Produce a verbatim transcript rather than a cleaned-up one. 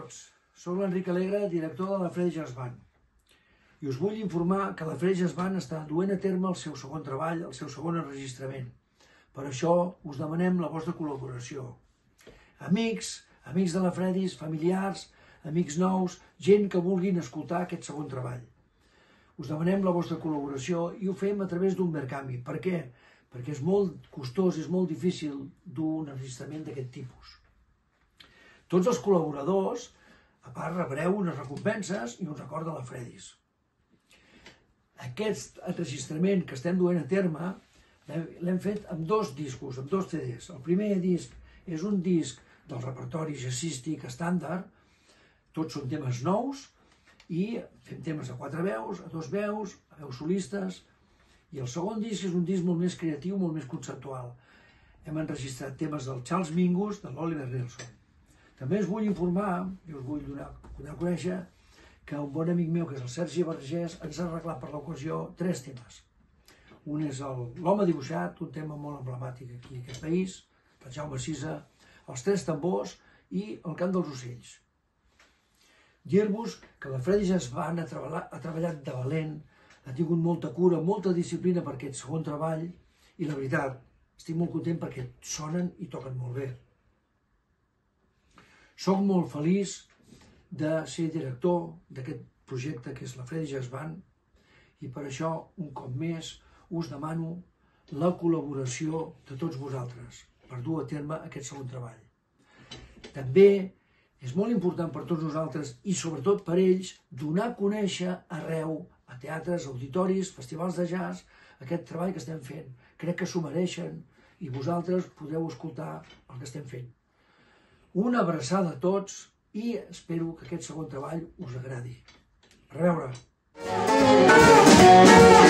tots, soc l'Enric Alegre, director de la Freddy Jazz Band, i us vull informar que la Freddy Jazz Band està duent a terme el seu segon treball, el seu segon enregistrament. Per això us demanem la vostra col·laboració. Amics, amics de la Freddy, familiars, amics nous, gent que vulguin escoltar aquest segon treball. Us demanem la vostra col·laboració i ho fem a través d'un Verkami. Per què? Perquè és molt costós, és molt difícil dur un enregistrament d'aquest tipus. Tots els col·laboradors, a part, rebreu unes recompenses i un record de la Freddy's. Aquest enregistrament que estem duent a terme l'hem fet amb dos discos, amb dos C Ds. El primer disc és un disc del repertori jazzístic estàndard, tots són temes nous, i fem temes a quatre veus, a dos veus, a veus solistes, i el segon disc és un disc molt més creatiu, molt més conceptual. Hem enregistrat temes del Charles Mingus, de l'Oliver Nelson. També us vull informar, i us vull donar, donar a conèixer, que un bon amic meu, que és el Sergi Vergés, ens ha arreglat per l'ocasió tres temes. Un és l'Home dibuixat, un tema molt emblemàtic aquí en aquest país, del Jaume Sisa, els Tres tambors i el Cant dels ocells. Dir-vos que la Freddy Jazz Band ha treballat, ha treballat de valent, ha tingut molta cura, molta disciplina per aquest segon treball, i la veritat, estic molt content perquè sonen i toquen molt bé. Soc molt feliç de ser director d'aquest projecte que és la Freddy Jazz Band, i per això, un cop més, us demano la col·laboració de tots vosaltres per dur a terme aquest segon treball. També és molt important per tots nosaltres i sobretot per ells donar a conèixer arreu, a teatres, auditoris, festivals de jazz, aquest treball que estem fent. Crec que s'ho mereixen i vosaltres podreu escoltar el que estem fent. Una abraçada a tots i espero que aquest segon treball us agradi. A reveure!